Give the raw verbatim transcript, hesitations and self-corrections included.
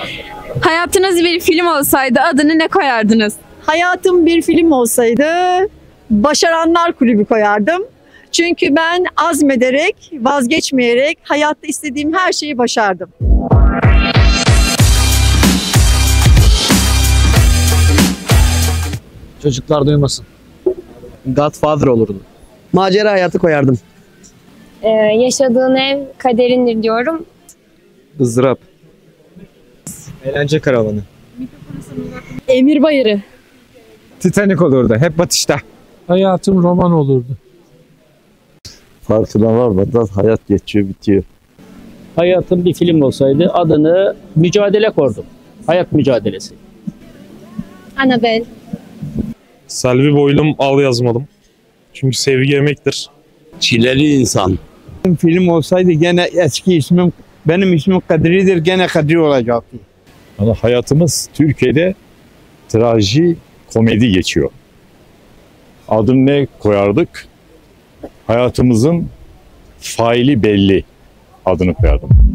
Hayatınız bir film olsaydı adını ne koyardınız? Hayatım bir film olsaydı Başaranlar Kulübü koyardım. Çünkü ben azmederek, vazgeçmeyerek hayatta istediğim her şeyi başardım. Çocuklar duymasın. Godfather olurdu. Macera hayatı koyardım. Ee, yaşadığın ev kaderindir diyorum. Izdırap. Eğlence karavanı. Emir Bayırı. Titanic olurdu. Hep batışta. Hayatım roman olurdu. Farkına varmadan hayat geçiyor, bitiyor. Hayatım bir film olsaydı adını Mücadele koydum. Hayat mücadelesi. Annabelle. Selvi Boylum Al yazmadım. Çünkü sevgi yemektir. Çileli insan. Film olsaydı gene eski ismim, benim ismim Kadri'dir, gene Kadri olacaktı. Yani hayatımız Türkiye'de traji komedi geçiyor. Adını ne koyardık? Hayatımızın faili belli adını koyardım.